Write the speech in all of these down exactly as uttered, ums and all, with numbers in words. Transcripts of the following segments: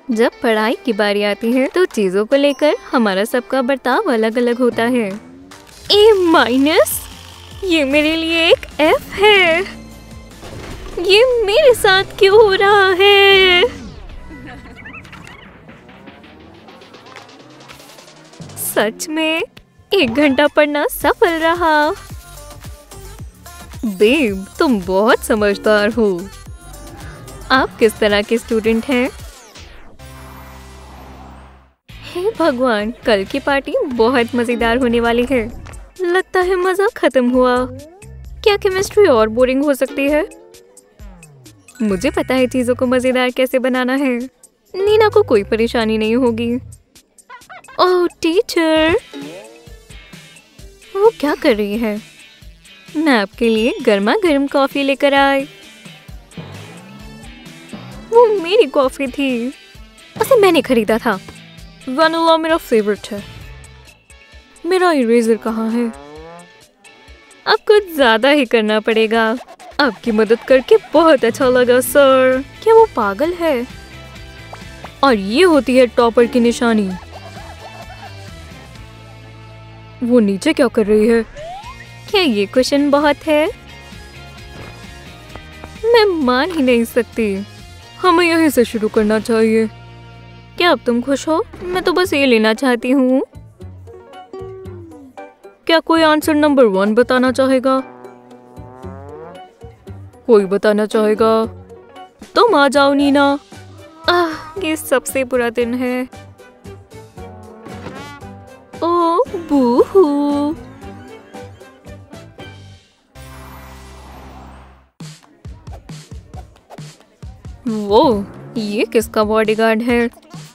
जब पढ़ाई की बारी आती है तो चीजों को लेकर हमारा सबका बर्ताव अलग अलग होता है। ए माइनस, ये मेरे लिए एक एफ है। ये मेरे साथ क्यों हो रहा है? सच में एक घंटा पढ़ना सफल रहा। बेब, तुम बहुत समझदार हो। आप किस तरह के स्टूडेंट हैं? हे भगवान, कल की पार्टी बहुत मजेदार होने वाली है। लगता है मजा खत्म हुआ। क्या केमिस्ट्री और बोरिंग हो सकती है? मुझे पता है चीजों को मजेदार कैसे बनाना है। नीना को कोई परेशानी नहीं होगी। ओह टीचर, वो क्या कर रही है? मैं आपके लिए गर्मा गर्म कॉफी लेकर आई। वो मेरी कॉफी थी, उसे मैंने खरीदा था। वैनिला मेरा फेवरेट है। मेरा इरेजर कहाँ है? अब कुछ ज्यादा ही करना पड़ेगा। आपकी मदद करके बहुत अच्छा लगा सर। क्या वो पागल है? और ये होती है टॉपर की निशानी। वो नीचे क्या कर रही है? क्या ये क्वेश्चन बहुत है? मैं मान ही नहीं सकती। हमें यहीं से शुरू करना चाहिए। क्या अब तुम खुश हो? मैं तो बस ये लेना चाहती हूँ। क्या कोई आंसर नंबर वन बताना चाहेगा? कोई बताना चाहेगा? तुम आ जाओ नीना। आह, ये सबसे बुरा दिन है। ओह बूहू। वो ये किसका बॉडीगार्ड है?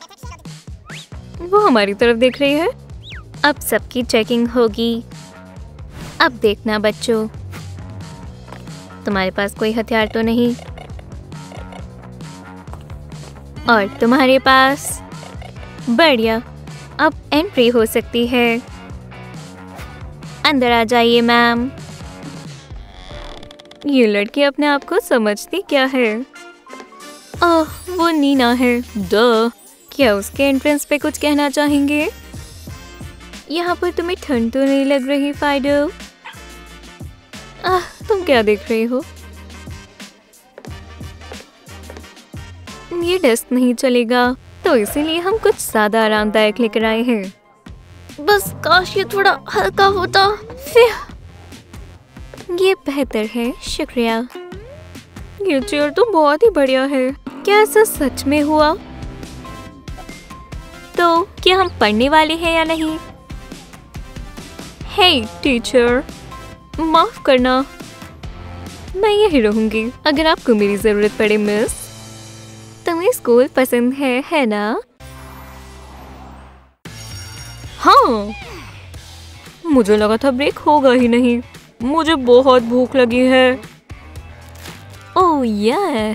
वो हमारी तरफ देख रही है। अब सबकी चेकिंग होगी। अब देखना बच्चों, तुम्हारे पास कोई हथियार तो नहीं? और तुम्हारे पास? बढ़िया, अब एंट्री हो सकती है। अंदर आ जाइए मैम। ये लड़की अपने आप को समझती क्या है? ओह, वो नीना है। डह, क्या उसके एंट्रेंस पे कुछ कहना चाहेंगे? यहाँ पर तुम्हें ठंड तो नहीं लग रही फाइडो? आह, तुम क्या देख रही हो? ये डेस्क नहीं चलेगा, तो इसीलिए हम कुछ ज्यादा आरामदायक लेकर आए हैं। बस काश ये थोड़ा हल्का होता। ये बेहतर है, शुक्रिया। ये चेयर तो बहुत ही बढ़िया है। क्या ऐसा सच में हुआ? तो क्या हम पढ़ने वाले हैं या नहीं? हे टीचर, माफ करना, मैं यही रहूंगी अगर आपको मेरी जरूरत पड़े मिस। तुम्हें स्कूल पसंद है, है ना? हाँ, मुझे लगा था ब्रेक होगा ही नहीं। मुझे बहुत भूख लगी है। ओह या,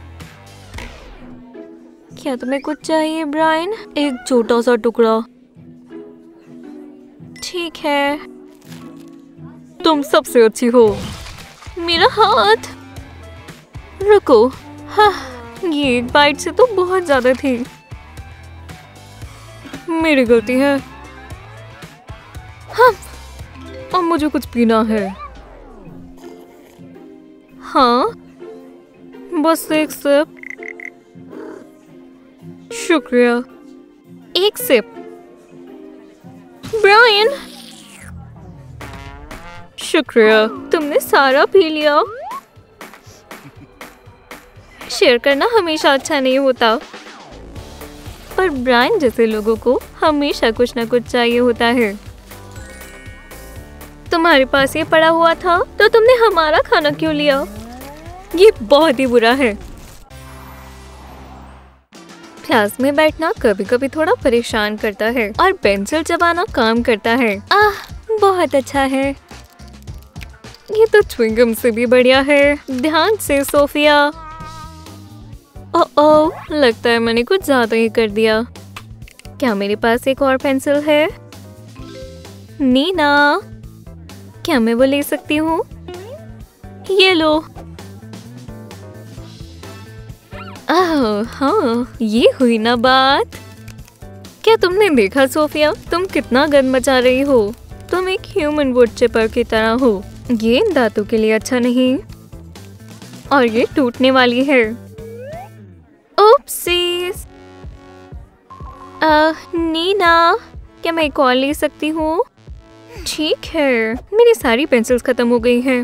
क्या तुम्हें कुछ चाहिए ब्रायन? एक छोटा सा टुकड़ा। ठीक है, तुम सबसे अच्छी हो। मेरा हाथ। रुको, हाँ, ये एक बाइट से तो बहुत ज्यादा थी। मेरी गलती है। हाँ, अब मुझे कुछ पीना है। हाँ, बस एक सिप। शुक्रिया। एक सिप। ब्रायन, शुक्रिया, तुमने सारा पी लिया। शेयर करना हमेशा अच्छा नहीं होता, पर ब्रायन जैसे लोगों को हमेशा कुछ ना कुछ चाहिए होता है। तुम्हारे पास ये पड़ा हुआ था, तो तुमने हमारा खाना क्यों लिया? ये बहुत ही बुरा है। क्लास में बैठना कभी कभी थोड़ा परेशान करता है और पेंसिल चबाना काम करता है। आह, बहुत अच्छा है। ये तो च्युइंगम से भी बढ़िया है। ध्यान से सोफिया। ओह ओह, लगता है मैंने कुछ ज्यादा ही कर दिया। क्या मेरे पास एक और पेंसिल है? नीना, क्या मैं वो ले सकती हूँ? ये लो। आह, हाँ, ये हुई ना बात। क्या तुमने देखा सोफिया, तुम कितना गंद मचा रही हो। तुम एक ह्यूमन वुड चिपर की तरह हो। ये इन दांतों के लिए अच्छा नहीं और ये टूटने वाली है। ओप्सीज। आह, नीना, क्या मैं एक और ले सकती हूँ? ठीक है, मेरी सारी पेंसिल्स खत्म हो गई हैं।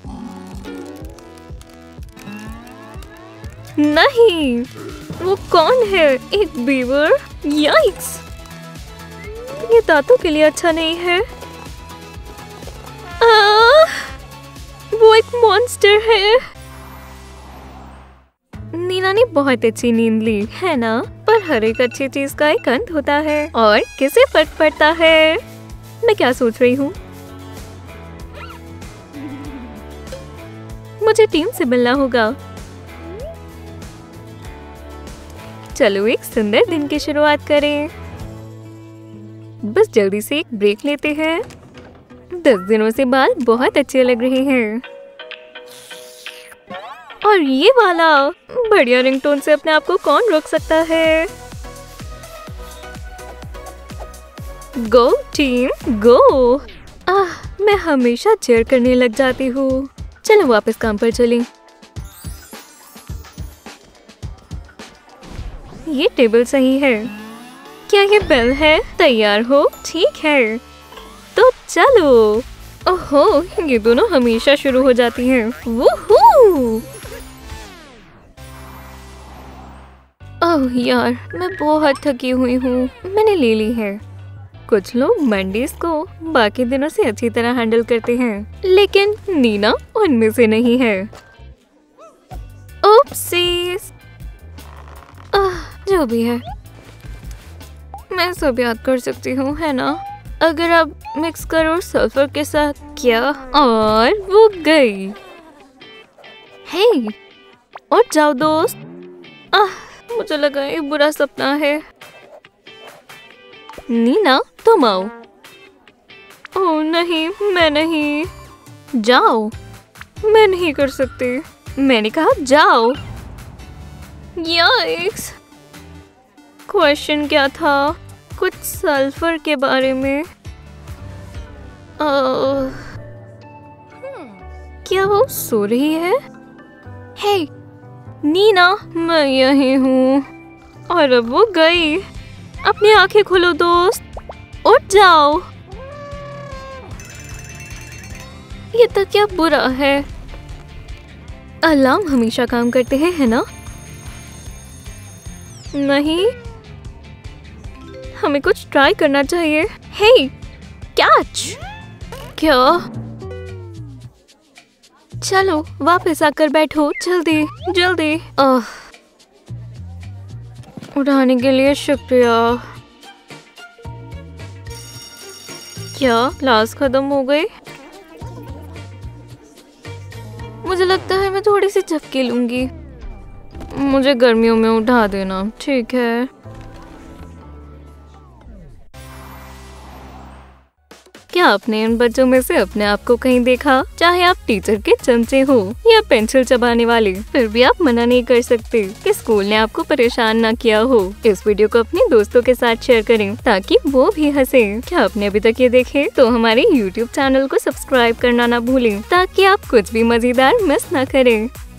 नहीं, वो कौन है? एक बीवर? याइक्स! ये दांतों के लिए अच्छा नहीं है। आह, वो एक मॉन्स्टर है। नीना ने बहुत अच्छी नींद ली है ना? पर हर एक अच्छी चीज का एक अंत होता है और किसे फर्क पड़ता है? मैं क्या सोच रही हूँ? मुझे टीम से मिलना होगा। चलो एक सुंदर दिन की शुरुआत करें। बस जल्दी से एक ब्रेक लेते हैं। दस दिनों से बाल बहुत अच्छे लग रहे हैं। और ये वाला बढ़िया रिंगटोन से अपने आप को कौन रोक सकता है? गो टीम गो। आह, मैं हमेशा चेयर करने लग जाती हूँ। चलो वापस काम पर चलें। ये टेबल सही है। क्या ये बेल है? तैयार हो? ठीक है, तो चलो। ओहो, ये दोनों हमेशा शुरू हो जाती हैं। वूहू! ओह यार, मैं बहुत थकी हुई हूँ। मैंने ले ली है। कुछ लोग मंडेज को बाकी दिनों से अच्छी तरह हैंडल करते हैं, लेकिन नीना उनमें से नहीं है। ओप्सीज। आह, जो भी है, मैं सब याद कर सकती हूँ, है ना? अगर आप मिक्स करो सल्फर के साथ। क्या? और वो गई। हे, उठ जाओ दोस्त। आह, मुझे लगा ये बुरा सपना है। नीना, तुम आओ। ओह नहीं, मैं नहीं। जाओ। मैं नहीं कर सकती। मैंने कहा जाओ। याइक्स! क्वेश्चन क्या था? कुछ सल्फर के बारे में। uh, क्या वो सो रही है? हे नीना, मैं यही हूँ। और अब वो गई। अपनी आंखें खोलो दोस्त, उठ जाओ। ये तो क्या बुरा है। अलार्म हमेशा काम करते हैं, है ना? नहीं, हमें कुछ ट्राई करना चाहिए। Hey, catch! क्या? चलो वापस आकर बैठो, जल्दी जल्दी। आह, उठाने के लिए शुक्रिया। क्या क्लास खत्म हो गई? मुझे लगता है मैं थोड़ी सी झपकी लूंगी। मुझे गर्मियों में उठा देना, ठीक है? क्या आपने इन बच्चों में से अपने आप को कहीं देखा? चाहे आप टीचर के चमचे हो या पेंसिल चबाने वाले, फिर भी आप मना नहीं कर सकते कि स्कूल ने आपको परेशान ना किया हो। इस वीडियो को अपने दोस्तों के साथ शेयर करें ताकि वो भी हंसे। क्या आपने अभी तक ये देखे तो हमारे यूट्यूब चैनल को सब्सक्राइब करना ना भूलें ताकि आप कुछ भी मजेदार मिस ना करें।